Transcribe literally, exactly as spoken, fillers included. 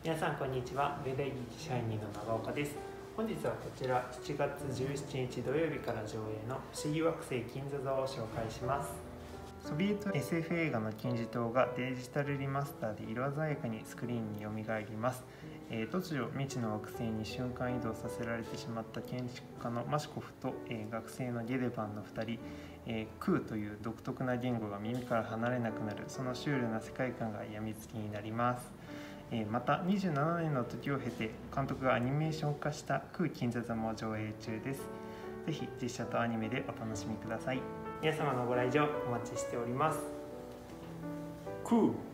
皆さんこんにちは。ウェデイシャイニーの長岡です。本日はこちらしちがつじゅうしちにち土曜日から上映の不思議惑星金座座を紹介します。ソビエト エスエフ 映画の金字塔がデジタルリマスターで色鮮やかにスクリーンによみがえります。えー、突如未知の惑星に瞬間移動させられてしまった建築家のマシコフと、えー、学生のゲレバンのふたり、えー、クーという独特な言語が耳から離れなくなる、そのシュールな世界観が病みつきになります。またにじゅうななねんの時を経て監督がアニメーション化した空金座座も上映中です。ぜひ実写とアニメでお楽しみください。皆様のご来場お待ちしております。空